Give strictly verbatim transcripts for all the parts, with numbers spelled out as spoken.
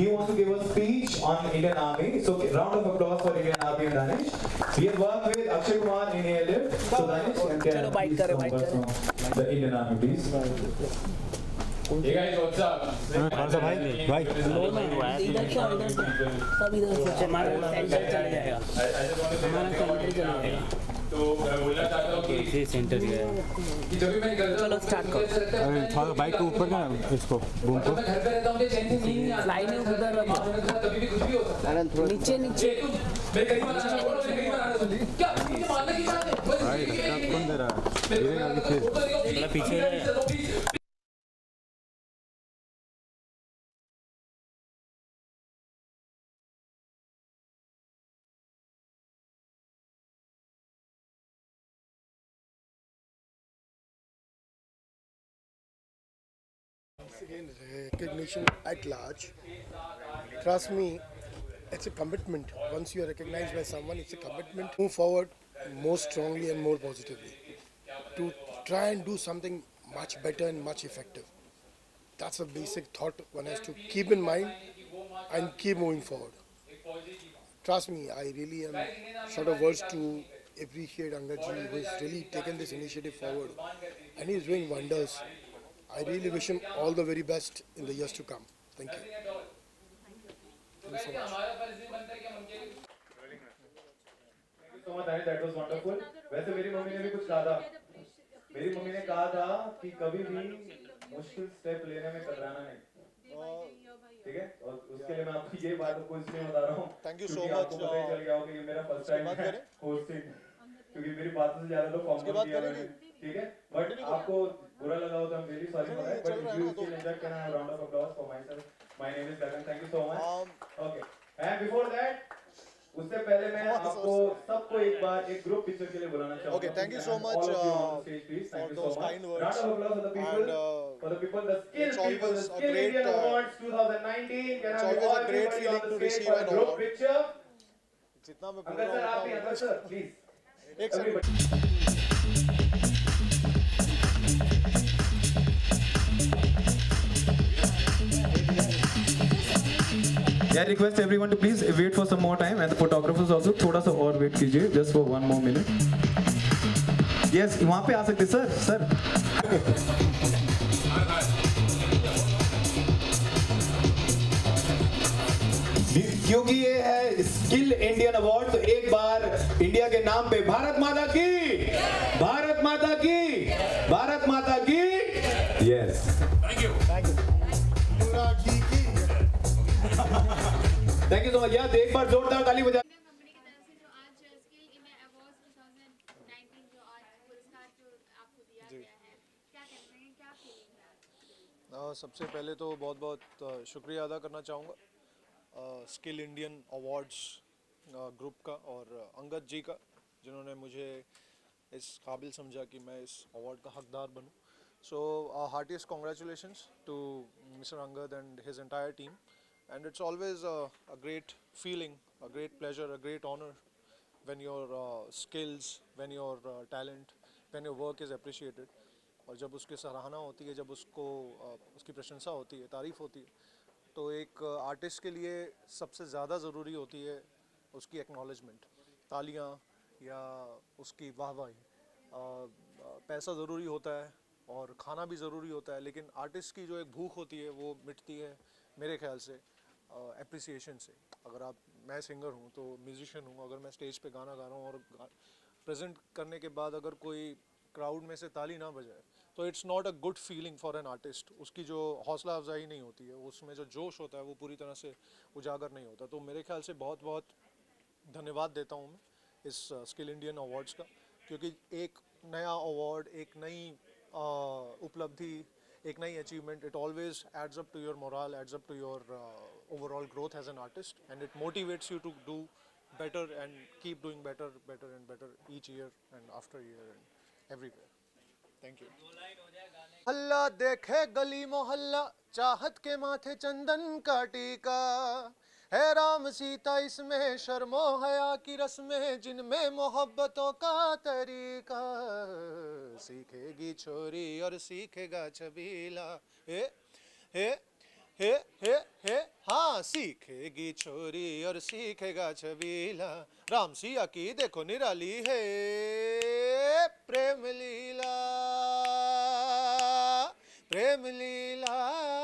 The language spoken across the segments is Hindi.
he wants to give a speech on Indian Army. So round of applause for Indian Army and Danish. We have worked with Akshay Kumar in A L F. So Danish, you can please come over from the Indian Army, please. Hey guys, what's up? कौन सा भाई भाई इधर क्या इधर सब इधर से हमारा सेंटर चला जाएगा हमारा सेंटर चला जाएगा तो मैं बोलना चाहता हूँ कि ये सेंटर है कि जब भी मैं निकलता हूँ चलो स्टार्ट करो अरे थोड़ा बाइक को ऊपर करना इसको बूम को मैं घर पे रहता हूँ मुझे चैन से नींद नहीं आता फ्लाई नहीं उधर रखो कभी भी कुछ भी हो सकता है नीचे नीचे मैं कहीं बार आना बोलो मैं कहीं बार आना सुन क्या मुझे मारने की बात है भाई इसका कौन दे रहा है गिरेगा नीचे पीछे Again, recognition at large. Trust me, it's a commitment. Once you are recognized by someone, it's a commitment. Move forward more strongly and more positively to try and do something much better and much effective. That's a basic thought one has to keep in mind and keep moving forward. Trust me, I really am short of words to appreciate Angad ji, who has really taken this initiative forward, and he is doing wonders. I really wish him all the very best in the years to come. Thank you. Thank you so much. So much, that was wonderful. वैसे मेरी मम्मी ने भी कुछ कहा था. मेरी मम्मी ने कहा था कि कभी भी मुश्किल स्टेप लेने में कतराना नहीं. ठीक है? और उसके लिए मैं आपको ये बात को इसलिए बता रहा हूँ. Thank you so क्योंकि much. आपको पता ही चल गया होगा कि ये मेरा फर्स्ट टाइम है होस्टिंग. क्योंकि मेरी बातों से ज़्यादा तो फॉर्म किया मैंने. ठीक है? बट आपको बुरा लगा हो तो I'm really sorry for that. But if you still enjoy, can I have a round of applause for myself? My name is Gagan. Thank you so much. Okay. And before that, उससे पहले मैं आपको सबको एक बार एक ग्रुप पिक्चर के लिए बुलाना चाहूँगा. Okay, thank you so much uh, for those kind words. Round of applause for the people. And, uh, for the people, the skill it's people, the always a Skill great, Indian uh, Awards twenty nineteen. Can it's I have always a all great everybody feeling on the to stage receive for a an group award. picture? जितना मैं Angad sir, आप ही Angad sir, please. एक second. Yeah, I request everyone to please wait for some more time, and the photographers also थोड़ा सा और wait कीजिए, just for one more minute. Yes, वहाँ पे आ सकते sir, sir. क्योंकि ये है स्किल इंडियन अवार्ड, तो एक बार इंडिया के नाम पे भारत माता की, भारत माता की, भारत माता की. Yes. Thank you. Thank you. Thank you so much. यार एक बार जोरदार ताली बजा. कंपनी की तरफ से जो आज skill India awards twenty nineteen जो आज पुरस्कार जो आपको दिया गया है, क्या कहते हैं, क्या फीलिंग है? सबसे पहले तो बहुत बहुत शुक्रिया अदा करना चाहूँगा स्किल इंडियन अवार्ड्स ग्रुप का और अंगद जी का, जिन्होंने मुझे इस काबिल समझा कि मैं इस अवार्ड का हकदार बनूं. So heartiest congratulations to mister Angad and his entire team. And it's always a, a great feeling, a great pleasure, a great honor when your uh, skills, when your uh, talent, when your work is appreciated. और जब उसकी सराहना होती है, जब उसको uh, उसकी प्रशंसा होती है, तारीफ़ होती है, तो एक आर्टिस्ट uh, के लिए सबसे ज़्यादा ज़रूरी होती है उसकी एक्नॉलेजमेंट, तालियां या उसकी वाहवाही. uh, पैसा ज़रूरी होता है और खाना भी ज़रूरी होता है, लेकिन आर्टिस्ट की जो एक भूख होती है वो मिटती है मेरे ख्याल से एप्रिसिएशन uh, से. अगर आप, मैं सिंगर हूँ तो म्यूजिशियन हूँ, अगर मैं स्टेज पे गाना गा रहा हूँ और प्रेजेंट करने के बाद अगर कोई क्राउड में से ताली ना बजाए तो it's not a good feeling for an artist. उसकी जो हौसला अफजाई नहीं होती है, उसमें जो जोश होता है वो पूरी तरह से उजागर नहीं होता. तो मेरे ख्याल से बहुत बहुत धन्यवाद देता हूँ मैं इस स्किल इंडियन अवार्ड्स का, क्योंकि एक नया अवार्ड, एक नई uh, उपलब्धि, एक नई achievement, it always adds up to your morale, adds up to your uh, overall growth as an artist, and it motivates you to do better and keep doing better, better and better each year and after year and everywhere. Thank you. अल्लाह देखे गली मोहल्ला, चाहत के माथे चंदन का टीका, है राम सीता इसमें शर्मो हया की रस्में, जिनमें मोहब्बतों का तरीका, सीखेगी छोरी और सीखेगा छबीला. हे हे हे हे हे हाँ सीखेगी छोरी और सीखेगा छबीला, राम सिया की देखो निराली है प्रेम लीला, प्रेम लीला।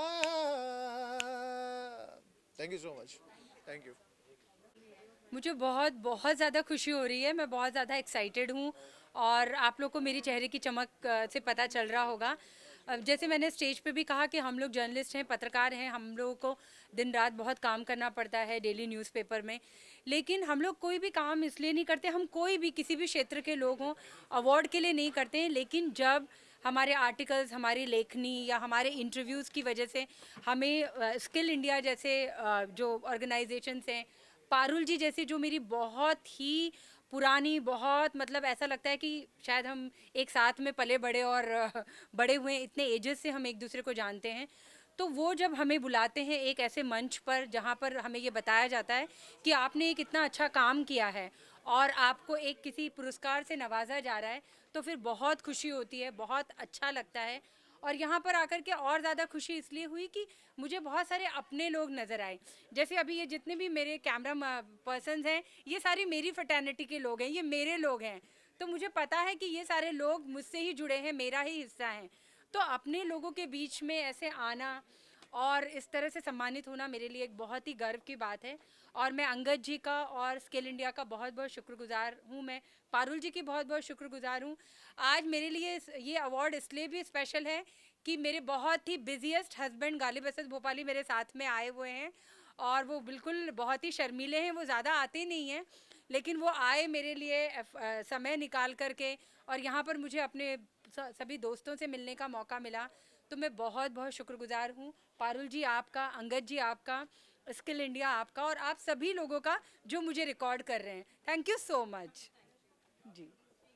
Thank you so much, thank you. मुझे बहुत बहुत ज़्यादा खुशी हो रही है, मैं बहुत ज़्यादा एक्साइटेड हूँ और आप लोग को मेरी चेहरे की चमक अ, से पता चल रहा होगा। अब जैसे मैंने स्टेज पे भी कहा कि हम लोग जर्नलिस्ट हैं, पत्रकार हैं, हम लोगों को दिन रात बहुत काम करना पड़ता है डेली न्यूज़पेपर में, लेकिन हम लोग कोई भी काम इसलिए नहीं करते, हम कोई भी किसी भी क्षेत्र के लोग हों अवार्ड के लिए नहीं करते हैं, लेकिन जब हमारे आर्टिकल्स, हमारी लेखनी या हमारे इंटरव्यूज़ की वजह से हमें स्किल इंडिया जैसे अ, जो ऑर्गेनाइजेशंस हैं, पारुल जी जैसी जो मेरी बहुत ही पुरानी, बहुत मतलब ऐसा लगता है कि शायद हम एक साथ में पले बड़े और अ, बड़े हुए, इतने एजेस से हम एक दूसरे को जानते हैं, तो वो जब हमें बुलाते हैं एक ऐसे मंच पर जहाँ पर हमें ये बताया जाता है कि आपने एक इतना अच्छा काम किया है और आपको एक किसी पुरस्कार से नवाजा जा रहा है, तो फिर बहुत खुशी होती है, बहुत अच्छा लगता है। और यहाँ पर आकर के और ज़्यादा खुशी इसलिए हुई कि मुझे बहुत सारे अपने लोग नज़र आए। जैसे अभी ये जितने भी मेरे कैमरा पर्सन्स हैं, ये सारी मेरी फ्रेटर्निटी के लोग हैं, ये मेरे लोग हैं, तो मुझे पता है कि ये सारे लोग मुझसे ही जुड़े हैं, मेरा ही हिस्सा हैं। तो अपने लोगों के बीच में ऐसे आना और इस तरह से सम्मानित होना मेरे लिए एक बहुत ही गर्व की बात है। और मैं अंगद जी का और स्किल इंडिया का बहुत बहुत शुक्रगुजार हूँ, मैं पारुल जी की बहुत बहुत शुक्रगुजार हूँ। आज मेरे लिए ये अवार्ड इसलिए भी स्पेशल है कि मेरे बहुत ही बिजीएस्ट हस्बैंड गालिब असद भोपाली मेरे साथ में आए हुए हैं और वो बिल्कुल बहुत ही शर्मीले हैं, वो ज़्यादा आते नहीं हैं, लेकिन वो आए मेरे लिए समय निकाल करके और यहाँ पर मुझे अपने सभी दोस्तों से मिलने का मौका मिला, तो मैं बहुत बहुत शुक्रगुजार हूँ। पारुल जी आपका, अंगद जी आपका, स्किल इंडिया आपका और आप सभी लोगों का जो मुझे रिकॉर्ड कर रहे हैं। थैंक यू सो मच जी।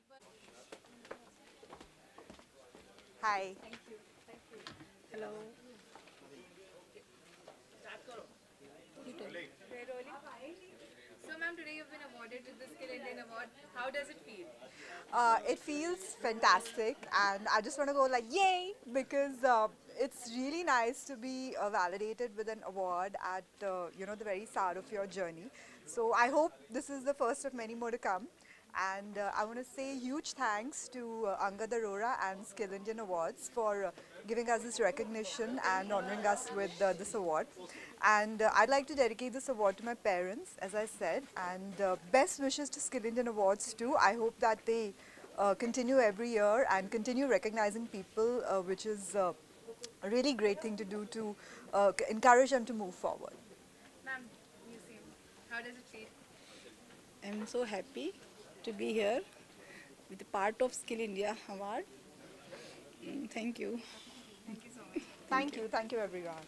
Hi, hello. So ma'am, today you've been awarded with the Skill Indian Award. How does it feel? uh, it feels fantastic, and I just want to go like yay, because uh, it's really nice to be uh, validated with an award at uh, you know the very start of your journey. So I hope this is the first of many more to come. And uh, I want to say huge thanks to uh, Angad Arora and Skill Indian Awards for uh, giving us this recognition and honoring us with uh, this award. And uh, I'd like to dedicate this award to my parents, as I said, and uh, best wishes to Skill Indian Awards too. I hope that they uh, continue every year and continue recognizing people, uh, which is uh, a really great thing to do to uh, encourage them to move forward. Ma'am, you see, how does it feel? I'm so happy to be here with the part of Skill India Award. Mm, thank you. Thank you so much. Thank you, thank you everyone.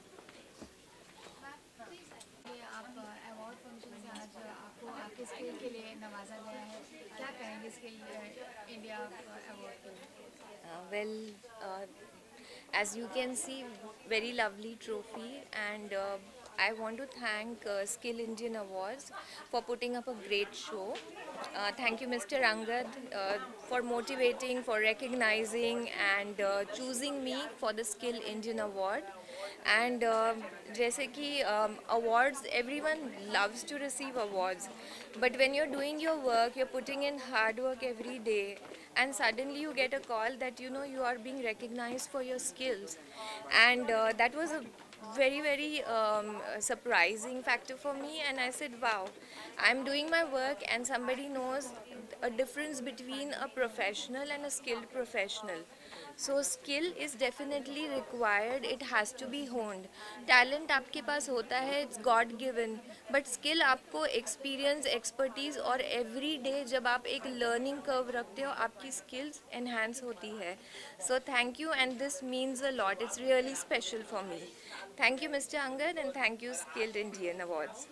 ये आप अवार्ड फंक्शन से आज आपको आपके स्किल के लिए नवाजा गया है, क्या कहेंगे स्किल इंडिया अवार्ड के लिए? Uh, well, uh, as you can see, very lovely trophy, and uh, I want to thank uh, Skill Indian Awards for putting up a great show. Uh, thank you, Mister Angad, uh, for motivating, for recognizing and uh, choosing me for the Skill Indian Award. And uh, जैसे कि um, awards, everyone loves to receive awards, but when you're doing your work, you're putting in hard work every day, and suddenly you get a call that you know you are being recognized for your skills, and uh, that was a very very um, surprising factor for me. And I said, wow, I'm doing my work and somebody knows a difference between a professional and a skilled professional. So skill is definitely required, it has to be honed. Talent आपके पास होता है, it's God given, but skill आपको experience, expertise और every day जब आप एक learning curve रखते हो, आपकी skills enhance होती है. So thank you, and this means a lot. It's really special for me. Thank you, Mister Angad, and thank you, Skilled Indian Awards.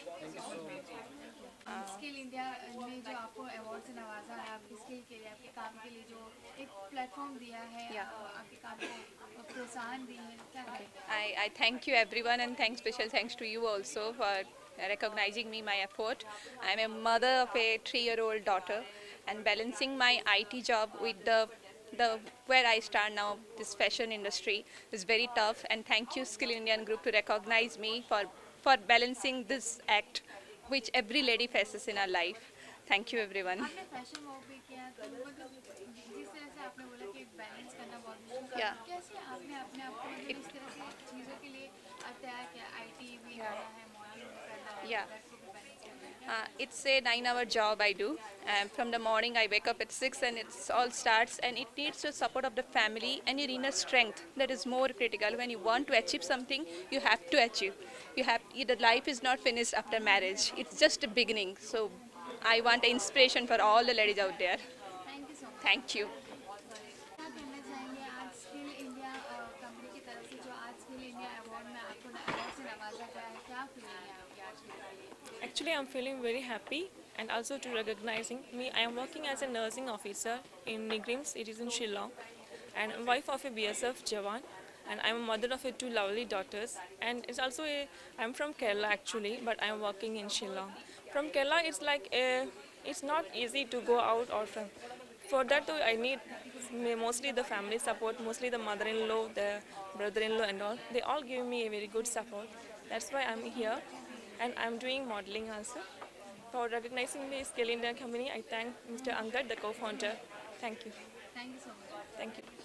Skill India ने जो आपको अवार्ड से नवाजा है, आपकी स्किल के लिए, आपके काम के लिए जो एक प्लेटफॉर्म दिया है, आपके काम को प्रोत्साहन दी है, क्या है? I, I thank you everyone, and thanks, special thanks to you also for recognizing me, my effort. I'm a mother of a three-year-old daughter and balancing my I T job with the the where I stand now, this fashion industry is very tough, and thank you Skill Indian Group to recognize me for for balancing this act which every lady faces in her life. Thank you everyone. आपने फैशन वॉक भी किया तो मतलब जिस तरह से आपने बोला कि बैलेंस करना बहुत मुश्किल Yeah. है, कैसे आपने अपने आप को मतलब इस तरह से चीज़ों के लिए तैयार किया? आईटी भी करना है, मॉडल भी करना है, Yeah. उसको भी बैलेंस करना है। Uh, it's a nine-hour job I do. Um, from the morning I wake up at six, and it's all starts, and it needs the support of the family and your inner strength. That is more critical. When you want to achieve something, you have to achieve. You have the life is not finished after marriage. It's just a beginning. So, I want inspiration for all the ladies out there. Thank you so much. Thank you. क्या कहना चाहेंगे आज स्किल इंडिया कंपनी की तरफ से जो आज स्किल इंडिया अवार्ड में आपको अवार्ड से नवाजा गया है, क्या फीलिंग है आपकी आज के लिए? Actually, I'm feeling very happy and also to recognizing me. I am working as a nursing officer in Nigrims. It is in Shillong, and I'm wife of a B S F Jawan, and I'm a mother of a two lovely daughters. And it's also a I'm from Kerala actually, but I'm working in Shillong. From Kerala, it's like a it's not easy to go out or from. For that, though, I need mostly the family support, mostly the mother-in-law, the brother-in-law, and all. They all give me a very good support. That's why I'm here, and I'm doing modeling also. For recognizing me, Skill India company, I thank Mister Angad, the co-founder. Thank you. Thank you so much. Thank you.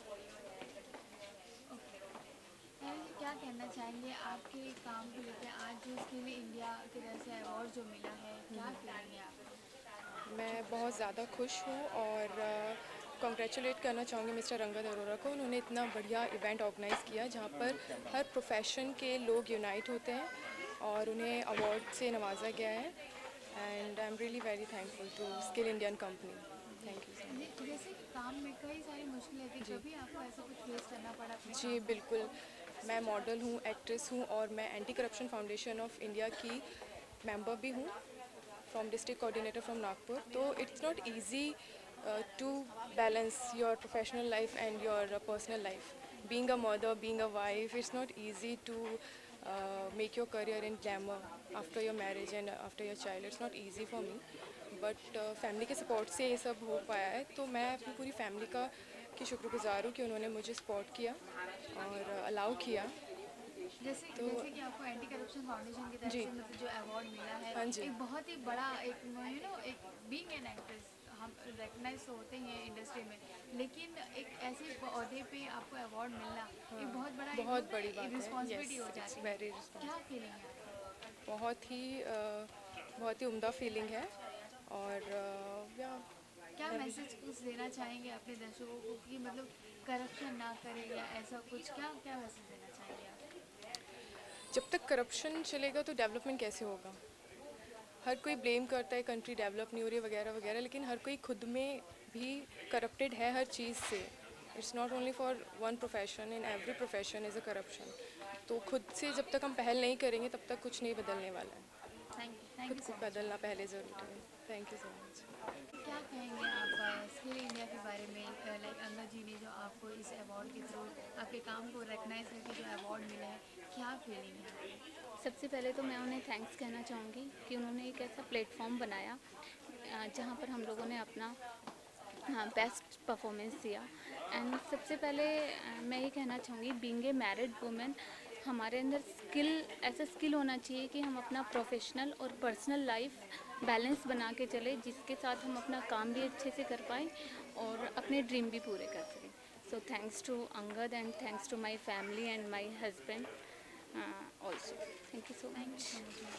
क्या कहना चाहेंगे आपके काम को लेकर आज जो स्किल इंडिया की तरफ से अवार्ड जो मिला है, क्या फीलिंग है आपको? मैं बहुत ज़्यादा खुश हूँ और कॉन्ग्रेचुलेट करना चाहूँगी मिस्टर अंगद अरोरा को। उन्होंने इतना बढ़िया इवेंट ऑर्गेनाइज़ किया जहाँ पर हर प्रोफेशन के लोग यूनाइट होते हैं और उन्हें अवार्ड से नवाजा गया है। And I am really very thankful to skill Indian company. Thank you so much. जैसे काम में कई सारी मुश्किलें थी, कभी आपको ऐसा कुछ फेस करना पड़ा? जी बिल्कुल, मैं मॉडल हूँ, एक्ट्रेस हूँ और मैं anti corruption foundation of India की मेंबर भी हूँ, from district coordinator from Nagpur. तो it's not easy to balance your professional life and your personal life. Being a mother, being a wife, it's not easy to make your career in glamour after your marriage and after your child. It's not easy for me, but family के सपोर्ट से ये सब हो पाया है। तो मैं अपनी पूरी फैमिली का की शुक्रगुजार हूँ कि उन्होंने मुझे सपोर्ट किया और अलाउ किया। जैसे तो जैसे कि आपको एंटी करप्शन फाउंडेशन की तरफ से मतलब जो अवार्ड मिला है, हाँ जी, एक बहुत ही बड़ा एक यू नो एक बीइंग एन एक्ट्रेस हम रिकग्नाइज होते हैं इंडस्ट्री में, लेकिन एक ऐसे ओहदे पे आपको अवार्ड मिलना हाँ, एक बहुत बड़ा बहुत बड़ी बात है, रिस्पॉन्सिबिलिटी हो जाती है। क्या फीलिंग है? बहुत ही बहुत ही उम्दा फीलिंग है। और या क्या मैसेज कुछ देना चाहेंगे अपने दर्शकों को कि मतलब करप्शन ना करें या ऐसा कुछ, क्या क्या मैसेज देना चाहेंगे आप? जब तक करप्शन चलेगा तो डेवलपमेंट कैसे होगा? हर कोई ब्लेम करता है कंट्री डेवलप नहीं हो रही वगैरह वगैरह, लेकिन हर कोई खुद में भी करप्टेड है हर चीज़ से। It's not only for one profession, in every profession is a corruption. तो खुद से जब तक हम पहल नहीं करेंगे तब तक कुछ नहीं बदलने वाला है। खुद को बदलना पहले ज़रूरी है। Thank you so much. क्या कहेंगे आप स्किल इंडिया के बारे में? लाइक अंगद जी ने जो आपको इस अवार्ड के थ्रू आपके काम को रिकग्नाइज करके जो अवार्ड मिला है, क्या फीलिंग है? सबसे पहले तो मैं उन्हें थैंक्स कहना चाहूँगी कि उन्होंने एक ऐसा प्लेटफॉर्म बनाया जहाँ पर हम लोगों ने अपना बेस्ट परफॉर्मेंस दिया। एंड सबसे पहले मैं ये कहना चाहूँगी, बीइंग ए मैरिड वुमेन, हमारे अंदर स्किल ऐसा स्किल होना चाहिए कि हम अपना प्रोफेशनल और पर्सनल लाइफ बैलेंस बना के चले, जिसके साथ हम अपना काम भी अच्छे से कर पाएँ और अपने ड्रीम भी पूरे कर सकें। So thanks to Angad and thanks to my family and my husband also. Thank you so much.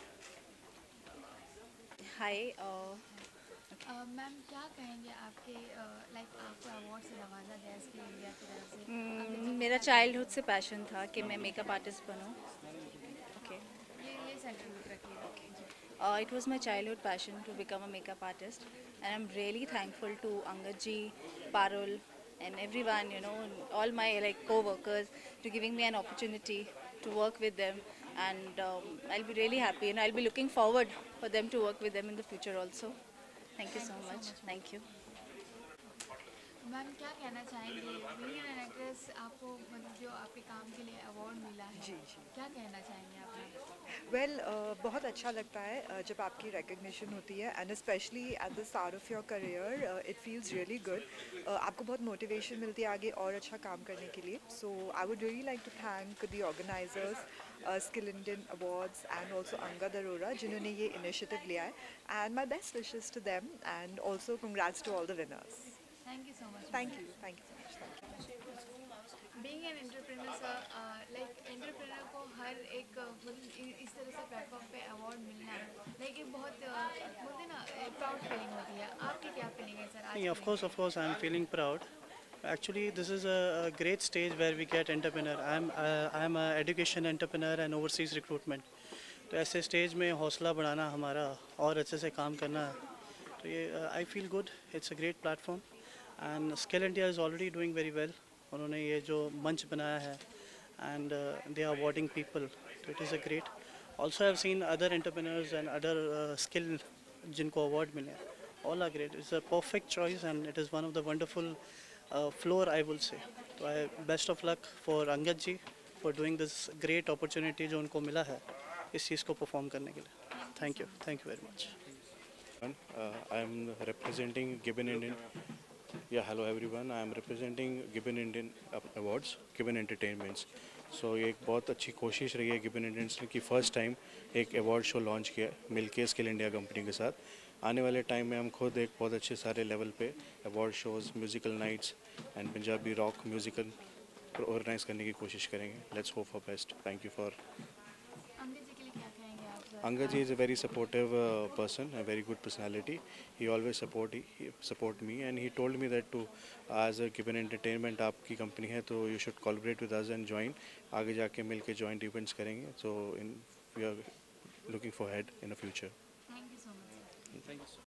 Hi ma'am, क्या कहेंगे आपके लाइक आपको अवार्ड से नवाजा गया स्किल इंडिया की तरफ से? मेरा चाइल्डहुड से पैशन था कि मैं मेकअप आर्टिस्ट बनूं। ओके, ये ये सेंटर रखिए। Okay, it was my childhood passion to become a makeup artist, and I'm really thankful to Angad ji, Parul, and everyone, you know, all my like co-workers, to giving me an opportunity to work with them, and um, I'll be really happy, and I'll be looking forward for them to work with them in the future also. Thank you so much. Thank you. Ma'am, क्या कहना चाहेंगे? बीइंग एन एक्ट्रेस, आपको मतलब जो आपके काम के लिए अवार्ड मिला है, क्या कहना चाहेंगे आप? वेल well, uh, बहुत अच्छा लगता है uh, जब आपकी रिकग्निशन होती है and specially at the start of your career it feels really good. आपको बहुत मोटिवेशन मिलती है आगे और अच्छा काम करने के लिए। So I would really like to thank the organisers, skill Indian awards and also Angad Arora जिन्होंने ये इनिशिएटिव लिया है and my best wishes to them and also congrats to all the winners. Thank you so much. Thank you thank you so much. Being an entrepreneur sir, like entrepreneur को हर एक मतलब इस तरह से प्लेटफॉर्म पे अवार्ड मिलना लाइक एक बहुत बोलते ना प्राउड फीलिंग होती है। आपकी क्या फीलिंग है sir? Yeah, of course, of course, I'm feeling proud. Actually, this is a, a great stage where we get entrepreneur. I'm uh, I'm a education entrepreneur and overseas recruitment. तो ऐसे स्टेज में हौसला बढ़ाना हमारा और अच्छे से काम करना, तो ये I feel good. It's a great platform and skill India is already doing very well. उन्होंने ये जो मंच बनाया है and they are awarding people, तो it is a great. Also have seen other entrepreneurs and other skill जिनको अवार्ड मिले, all are great. It's a perfect choice and it is one of the wonderful uh, floor, I will say. So I best of luck for Angad ji for doing this great opportunity जो उनको मिला है इस चीज़ को परफॉर्म करने के लिए। Thank you, thank you very much. Uh, I am representing Gibbon Indian. Yeah, hello everyone. I am representing Gibbon Indian Awards, Gibbon Entertainments. So ये एक बहुत अच्छी कोशिश रही है गिबन इंडियंस ने कि फर्स्ट टाइम एक अवार्ड शो लॉन्च किया मिलके स्किल इंडिया कंपनी के साथ। आने वाले टाइम में हम खुद एक बहुत अच्छे सारे लेवल पे award shows, musical nights and Punjabi rock musical organise करने की कोशिश करेंगे। Let's hope for best. Thank you for Angad ji is a very supportive uh, person, a very good personality. He always support he support me, and he told me that to as a Gibbon Entertainment आपकी कंपनी है तो you should collaborate with us and join. आगे जाके मिलके joint events करेंगे. So in we are looking for ahead in the future. Thank you so much. Thank you.